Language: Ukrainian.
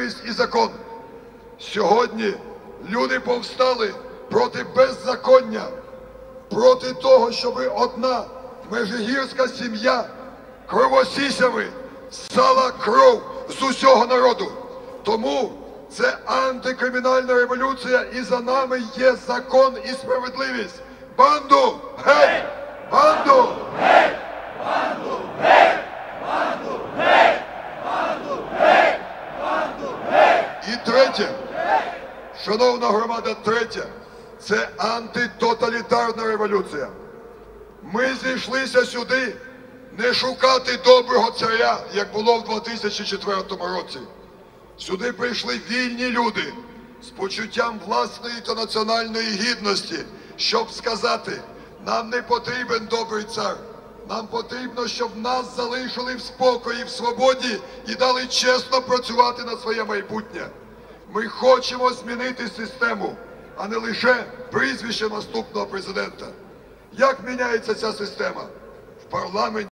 справедливість і закон. Сьогодні люди повстали проти беззаконня, проти того, щоб одна межигірська сім'я кровосісями ссала кров з усього народу. Тому це антикримінальна революція, і за нами є закон і справедливість. Банду геть! Банду геть! Банду геть! Банду геть! Банду геть! Банду геть! І третє, шановна громада, третє, це антитоталітарна революція. Ми зійшлися сюди не шукати доброго царя, як було в 2004 році. Сюди прийшли вільні люди з почуттям власної та національної гідності, щоб сказати: нам не потрібен добрий цар, нам потрібно, щоб нас залишили в спокої, в свободі і дали чесно працювати на своє майбутнє. Ми хочемо змінити систему, а не лише прізвище наступного президента. Як міняється ця система? В парламенті